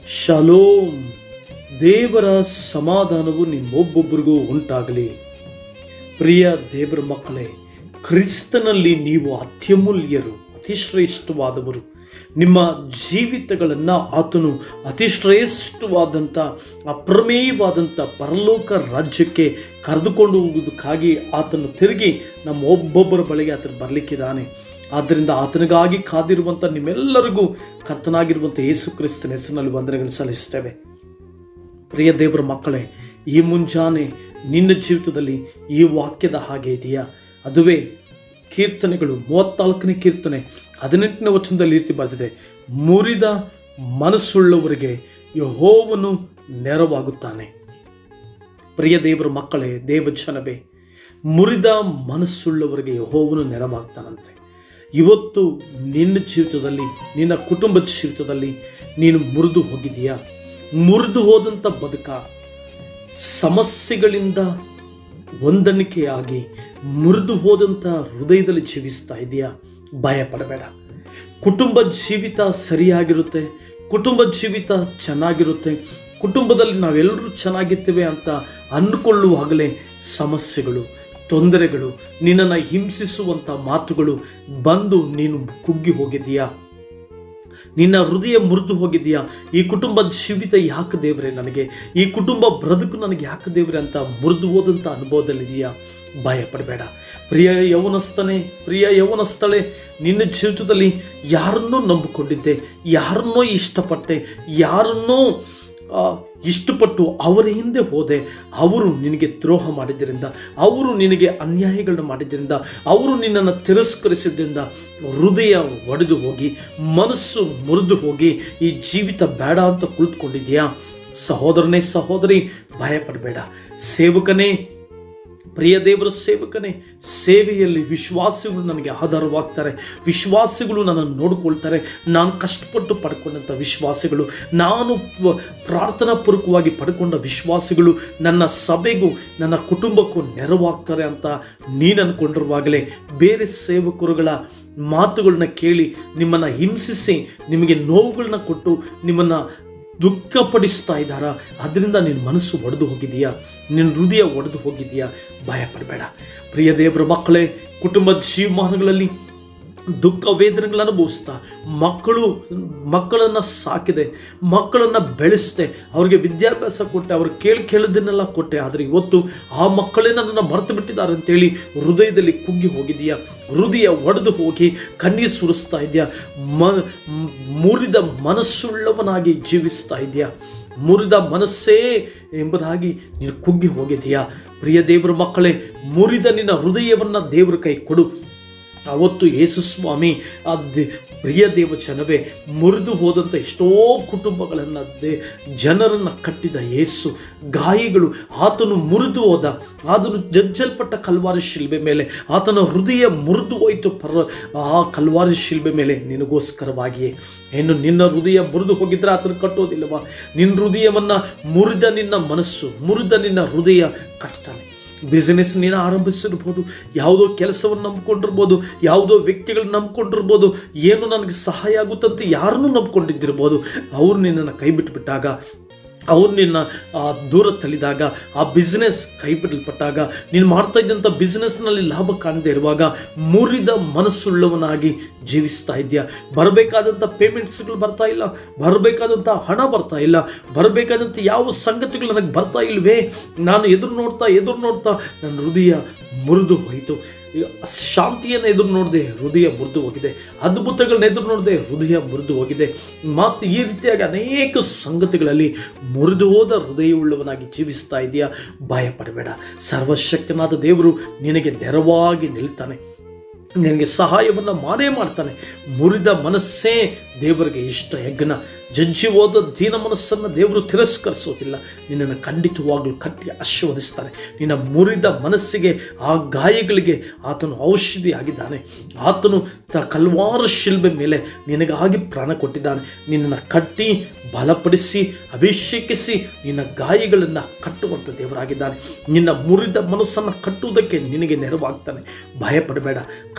Shalom. ದೇವರ ಸಮಾಧಾನವು ನಿಮ್ಮೊಬ್ಬೊಬ್ಬರಿಗೂ ಉಂಟಾಗಲಿ. ಪ್ರಿಯ ದೇವರ ಮಕ್ಕಳೇ, ಕ್ರಿಸ್ತನಲ್ಲಿ ನೀವು ಅತ್ಯಮೂಲ್ಯರು, ಅತಿಶ್ರೇಷ್ಠವಾದವರು. ನಿಮ್ಮ ಜೀವಿತಗಳನ್ನು ಆತನು ಅತಿಶ್ರೇಷ್ಠವಾದಂಥ ಅಪ್ರಮೇಯವಾದಂಥ ಪರಲೋಕ ರಾಜ್ಯಕ್ಕೆ ಕರೆದುಕೊಂಡು ಹೋಗುವುದಕ್ಕಾಗಿ ಆತನು ತಿರುಗಿ ನಮ್ಮ ಒಬ್ಬೊಬ್ಬರ ಬಳಿಗೆ ಆತನು ಬರಲಿಕ್ಕಿದ್ದಾನೆ. ಆದ್ದರಿಂದ ಆತನಿಗಾಗಿ ಕಾದಿರುವಂಥ ನಿಮ್ಮೆಲ್ಲರಿಗೂ ಕರ್ತನಾಗಿರುವಂಥ ಯೇಸು ಕ್ರಿಸ್ತನ ಹೆಸರಿನಲ್ಲಿ ವಂದನೆಗಳನ್ನು ಸಲ್ಲಿಸ್ತೇವೆ. ಪ್ರಿಯ ದೇವರ ಮಕ್ಕಳೇ, ಈ ಮುಂಜಾನೆ ನಿನ್ನ ಜೀವಿತದಲ್ಲಿ ಈ ವಾಕ್ಯದ ಹಾಗೆ ಇದೆಯಾ? ಅದುವೇ ಕೀರ್ತನೆಗಳು 34ನೇ ಕೀರ್ತನೆ 18ನೇ ವಚನದಲ್ಲಿ ರೀತಿ ಬರೆದಿದೆ, ಮುರಿದ ಮನಸ್ಸುಳ್ಳವರಿಗೆ ಯೆಹೋವನು ನೆರವಾಗುತ್ತಾನೆ. ಪ್ರಿಯ ದೇವರ ಮಕ್ಕಳೇ, ದೇವಜನವೇ, ಮುರಿದ ಮನಸ್ಸುಳ್ಳವರಿಗೆ ಯೆಹೋವನು ನೆರವಾಗ್ತಾನಂತೆ. ಇವತ್ತು ನಿನ್ನ ಜೀವಿತದಲ್ಲಿ, ನಿನ್ನ ಕುಟುಂಬದ ಜೀವಿತದಲ್ಲಿ ನೀನು ಮುರಿದು ಹೋಗಿದೆಯಾ? ಮುರಿದು ಹೋದಂಥ ಬದುಕ, ಸಮಸ್ಯೆಗಳಿಂದ ಹೊಂದಾಣಿಕೆಯಾಗಿ ಮುರಿದು ಹೋದಂಥ ಹೃದಯದಲ್ಲಿ ಜೀವಿಸ್ತಾ ಇದೆಯಾ? ಭಯ ಪಡಬೇಡ. ಕುಟುಂಬ ಜೀವಿತ ಸರಿಯಾಗಿರುತ್ತೆ, ಕುಟುಂಬ ಜೀವಿತ ಚೆನ್ನಾಗಿರುತ್ತೆ, ಕುಟುಂಬದಲ್ಲಿ ನಾವೆಲ್ಲರೂ ಚೆನ್ನಾಗಿರ್ತೇವೆ ಅಂತ ಅಂದುಕೊಳ್ಳುವಾಗಲೇ ಸಮಸ್ಯೆಗಳು, ತೊಂದರೆಗಳು, ನಿನ್ನನ್ನು ಹಿಂಸಿಸುವಂಥ ಮಾತುಗಳು ಬಂದು ನೀನು ಕುಗ್ಗಿ ಹೋಗಿದೆಯಾ? ನಿನ್ನ ಹೃದಯ ಮುರಿದು ಹೋಗಿದೆಯಾ? ಈ ಕುಟುಂಬದ ಜೀವಿತ ಯಾಕೆ ದೇವರೇ ನನಗೆ, ಈ ಕುಟುಂಬ ಬದುಕು ನನಗೆ ಯಾಕೆ ದೇವರೇ ಅಂತ ಮುರಿದು ಹೋದಂಥ ಅನುಭವದಲ್ಲಿದೆಯಾ? ಭಯ ಪಡಬೇಡ. ಪ್ರಿಯ ಯೌವನಸ್ಥನೇ, ಪ್ರಿಯ ಯೌವನಸ್ಥಳೇ, ನಿನ್ನ ಜೀವಿತದಲ್ಲಿ ಯಾರನ್ನೋ ನಂಬಿಕೊಂಡಿದ್ದೆ, ಯಾರನ್ನೋ ಇಷ್ಟಪಟ್ಟೆ, ಯಾರನ್ನೋ ಇಷ್ಟಪಟ್ಟು ಅವರ ಹಿಂದೆ ಹೋದೆ. ಅವರು ನಿನಗೆ ದ್ರೋಹ ಮಾಡಿದ್ದರಿಂದ, ಅವರು ನಿನಗೆ ಅನ್ಯಾಯಗಳನ್ನು ಮಾಡಿದ್ದರಿಂದ, ಅವರು ನಿನ್ನನ್ನು ತಿರಸ್ಕರಿಸಿದ್ದರಿಂದ ಹೃದಯ ಒಡೆದು ಹೋಗಿ, ಮನಸ್ಸು ಮುರಿದು ಹೋಗಿ ಈ ಜೀವಿತ ಬೇಡ ಅಂತ ಕುಳಿತುಕೊಂಡಿದೆಯಾ? ಸಹೋದರನೇ, ಸಹೋದರಿ, ಭಯ ಪಡಬೇಡ. ಸೇವಕನೇ, ಪ್ರಿಯ ದೇವರ ಸೇವಕನೇ, ಸೇವೆಯಲ್ಲಿ ವಿಶ್ವಾಸಿಗಳು ನನಗೆ ಆಧಾರವಾಗ್ತಾರೆ, ವಿಶ್ವಾಸಿಗಳು ನನ್ನನ್ನು ನೋಡಿಕೊಳ್ತಾರೆ. ನಾನು ಕಷ್ಟಪಟ್ಟು ಪಡ್ಕೊಂಡಂಥ ವಿಶ್ವಾಸಿಗಳು, ನಾನು ಪ್ರಾರ್ಥನಾ ಪೂರ್ವಕವಾಗಿ ಪಡ್ಕೊಂಡ ವಿಶ್ವಾಸಿಗಳು ನನ್ನ ಸಭೆಗೂ ನನ್ನ ಕುಟುಂಬಕ್ಕೂ ನೆರವಾಗ್ತಾರೆ ಅಂತ ನೀನು ಅಂದ್ಕೊಂಡಿರುವಾಗಲೇ ಬೇರೆ ಸೇವಕರುಗಳ ಮಾತುಗಳನ್ನ ಕೇಳಿ ನಿಮ್ಮನ್ನು ಹಿಂಸಿಸಿ, ನಿಮಗೆ ನೋವುಗಳನ್ನ ಕೊಟ್ಟು ನಿಮ್ಮನ್ನು ದುಃಖಪಡಿಸ್ತಾ ಇದ್ದಾರಾ? ಅದರಿಂದ ನಿನ್ನ ಮನಸ್ಸು ಒಡೆದು ಹೋಗಿದೆಯಾ? ನಿನ್ನ ಹೃದಯ ಒಡೆದು ಹೋಗಿದೆಯಾ? ಭಯ ಪಡಬೇಡ. ಪ್ರಿಯ ದೇವರ ಮಕ್ಕಳೇ, ಕುಟುಂಬದ ಜೀವಮಾನಗಳಲ್ಲಿ ದುಃಖ ವೇದನೆಗಳನ್ನು ಅನುಭವಿಸ್ತಾ ಮಕ್ಕಳನ್ನು ಸಾಕಿದೆ, ಮಕ್ಕಳನ್ನು ಬೆಳೆಸಿದೆ, ಅವ್ರಿಗೆ ವಿದ್ಯಾಭ್ಯಾಸ ಕೊಟ್ಟೆ, ಅವ್ರು ಕೇಳಿದ್ದನ್ನೆಲ್ಲ ಕೊಟ್ಟೆ. ಆದರೆ ಇವತ್ತು ಆ ಮಕ್ಕಳೇ ನನ್ನನ್ನು ಮರೆತು ಬಿಟ್ಟಿದ್ದಾರೆ ಅಂತೇಳಿ ಹೃದಯದಲ್ಲಿ ಕುಗ್ಗಿ ಹೋಗಿದೆಯಾ? ಹೃದಯ ಒಡೆದು ಹೋಗಿ ಕಣ್ಣೀರು ಸುರಿಸ್ತಾ ಇದೆಯಾ? ಮುರಿದ ಮನಸ್ಸುಳ್ಳವನಾಗಿ ಜೀವಿಸ್ತಾ ಇದೆಯಾ? ಮುರಿದ ಮನಸ್ಸೇ ಎಂಬುದಾಗಿ ನೀನು ಕುಗ್ಗಿ ಹೋಗಿದೆಯಾ? ಪ್ರಿಯ ದೇವರ ಮಕ್ಕಳೇ, ಮುರಿದ ನಿನ್ನ ಹೃದಯವನ್ನು ದೇವರ ಕೈ ಕೊಡು. ಅವತ್ತು ಯೇಸು ಸ್ವಾಮಿ ಪ್ರಿಯ ದೇವ ಜನವೇ, ಮುರಿದು ಹೋದಂಥ ಎಷ್ಟೋ ಕುಟುಂಬಗಳನ್ನು ಜನರನ್ನು ಕಟ್ಟಿದ ಯೇಸು, ಗಾಯಗಳು, ಆತನು ಮುರಿದು ಹೋದ, ಆತನು ಜಜ್ಜಲ್ಪಟ್ಟ ಕಲ್ವಾರಿ ಶಿಲ್ಬೆ ಮೇಲೆ ಆತನ ಹೃದಯ ಮುರಿದು ಹೋಯಿತು. ಆ ಕಲ್ವಾರಿ ಶಿಲ್ಬೆ ಮೇಲೆ ನಿನಗೋಸ್ಕರವಾಗಿಯೇ. ಇನ್ನು ನಿನ್ನ ಹೃದಯ ಮುರಿದು ಹೋಗಿದ್ರೆ ಆತನು ಕಟ್ಟೋದಿಲ್ಲವಾ? ನಿನ್ನ ಹೃದಯವನ್ನು ಮುರಿದ ನಿನ್ನ ಮನಸ್ಸು, ಮುರಿದ ನಿನ್ನ ಹೃದಯ ಕಟ್ತಾನೆ. ಬಿಸ್ನೆಸ್ ನೀನು ಆರಂಭಿಸಿರ್ಬೋದು, ಯಾವುದೋ ಕೆಲಸವನ್ನು ನಂಬ್ಕೊಂಡಿರ್ಬೋದು, ಯಾವುದೋ ವ್ಯಕ್ತಿಗಳನ್ನ ನಂಬ್ಕೊಂಡಿರ್ಬೋದು, ಏನು ನನಗೆ ಸಹಾಯ ಆಗುತ್ತಂತ ಯಾರನ್ನೂ ನಂಬ್ಕೊಂಡಿದ್ದಿರ್ಬೋದು. ಅವರು ನಿನ್ನನ್ನು ಕೈ ಬಿಟ್ಟುಬಿಟ್ಟಾಗ, ಅವ್ರು ನಿನ್ನ ದೂರ ತಳ್ಳಿದಾಗ, ಆ ಬಿಸ್ನೆಸ್ ಕೈ ಬಿಡಲ್ಪಟ್ಟಾಗ, ನೀನು ಮಾಡ್ತಾ ಇದ್ದಂಥ ಬಿಸ್ನೆಸ್ನಲ್ಲಿ ಲಾಭ ಕಾಣದೇ ಇರುವಾಗ ಮುರಿದ ಮನಸ್ಸುಳ್ಳವನಾಗಿ ಜೀವಿಸ್ತಾ ಇದೆಯಾ? ಬರಬೇಕಾದಂಥ ಪೇಮೆಂಟ್ಸ್ಗಳು ಬರ್ತಾ ಇಲ್ಲ, ಬರಬೇಕಾದಂಥ ಹಣ ಬರ್ತಾ ಇಲ್ಲ, ಬರಬೇಕಾದಂಥ ಯಾವ ಸಂಗತಿಗಳು ನನಗೆ ಬರ್ತಾ ಇಲ್ವೇ? ನಾನು ಎದುರು ನೋಡ್ತಾ ನನ್ನ ಹೃದಯ ಮುರಿದು ಹೋಯಿತು. ಶಾಂತಿಯನ್ನು ಎದುರು ನೋಡಿದೆ, ಹೃದಯ ಮುರಿದು ಹೋಗಿದೆ. ಅದ್ಭುತಗಳನ್ನ ಎದುರು ನೋಡಿದೆ, ಹೃದಯ ಮುರಿದು ಹೋಗಿದೆ. ಮತ್ತು ಈ ರೀತಿಯಾಗಿ ಅನೇಕ ಸಂಗತಿಗಳಲ್ಲಿ ಮುರಿದು ಹೋದ ಹೃದಯವುಳ್ಳವನಾಗಿ ಜೀವಿಸ್ತಾ ಇದೆಯಾ? ಭಯ ಪಡಬೇಡ. ಸರ್ವಶಕ್ತನಾದ ದೇವರು ನಿನಗೆ ನೆರವಾಗಿ ನಿಲ್ತಾನೆ, ನಿನಗೆ ಸಹಾಯವನ್ನು ಮಾಡೇ ಮಾಡ್ತಾನೆ. ಮುರಿದ ಮನಸ್ಸೇ ದೇವರಿಗೆ ಇಷ್ಟ ಯಜ್ಞ. ಜಜ್ಜಿ ಹೋದ ದೀನ ಮನಸ್ಸನ್ನು ದೇವರು ತಿರಸ್ಕರಿಸೋದಿಲ್ಲ, ನಿನ್ನನ್ನು ಖಂಡಿತವಾಗಲೂ ಕಟ್ಟಿ ಆಶೀರ್ವದಿಸ್ತಾನೆ. ನಿನ್ನ ಮುರಿದ ಮನಸ್ಸಿಗೆ, ಆ ಗಾಯಗಳಿಗೆ ಆತನು ಔಷಧಿ ಆಗಿದ್ದಾನೆ. ಆತನು ಕಲ್ವಾರು ಶಿಲ್ಬೆ ಮೇಲೆ ನಿನಗಾಗಿ ಪ್ರಾಣ ಕೊಟ್ಟಿದ್ದಾನೆ. ನಿನ್ನನ್ನು ಕಟ್ಟಿ ಬಲಪಡಿಸಿ ಅಭಿಷೇಕಿಸಿ ನಿನ್ನ ಗಾಯಗಳನ್ನು ಕಟ್ಟುವಂಥ ದೇವರಾಗಿದ್ದಾನೆ. ನಿನ್ನ ಮುರಿದ ಮನಸ್ಸನ್ನು ಕಟ್ಟುವುದಕ್ಕೆ ನಿನಗೆ ನೆರವಾಗ್ತಾನೆ. ಭಯಪಡಬೇಡ.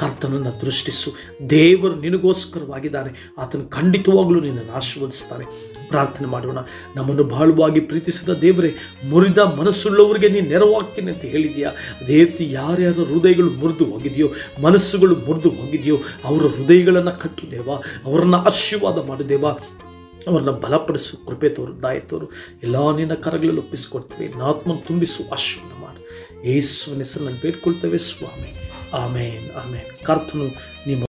ಕರ್ತನನ್ನು ದೃಷ್ಟಿಸು. ದೇವರು ನಿನಗೋಸ್ಕರವಾಗಿದ್ದಾನೆ, ಆತನು ಖಂಡಿತವಾಗಲೂ ನಿನ್ನನ್ನು ಆಶೀರ್ವದಿಸ್ತಾನೆ. ಪ್ರಾರ್ಥನೆ ಮಾಡೋಣ. ನಮ್ಮನ್ನು ಬಹಳವಾಗಿ ಪ್ರೀತಿಸಿದ ದೇವರೇ, ಮುರಿದ ಮನಸ್ಸುಳ್ಳವರಿಗೆ ನೀನು ನೆರವಾಗ್ತೀನಿ ಅಂತ ಹೇಳಿದೆಯಾ. ಅದೇ ರೀತಿ ಯಾರ್ಯಾರ ಹೃದಯಗಳು ಮುರಿದು ಹೋಗಿದೆಯೋ, ಮನಸ್ಸುಗಳು ಮುರಿದು ಹೋಗಿದೆಯೋ, ಅವರ ಹೃದಯಗಳನ್ನು ಕಟ್ಟು ದೇವ, ಅವರನ್ನು ಆಶೀರ್ವಾದ ಮಾಡು ದೇವ, ಅವ್ರನ್ನ ಬಲಪಡಿಸು, ಕೃಪೆ ತೋರು, ದಯೆ ತೋರು. ಎಲ್ಲ ನಿನ್ನ ಕರಗಳಲ್ಲಿ ಒಪ್ಪಿಸಿಕೊಡ್ತೇವೆ. ನಿನ್ನ ಆತ್ಮನ ತುಂಬಿಸು, ಆಶೀರ್ವಾದ ಮಾಡು. ಯೇಸುವಿನ ಹೆಸರಿನಲ್ಲಿ ಬೇಡ್ಕೊಳ್ತೇವೆ ಸ್ವಾಮಿ. ಆಮೇನ್, ಆಮೇನ್. ಕರ್ತನು ನಿಮ್ಮ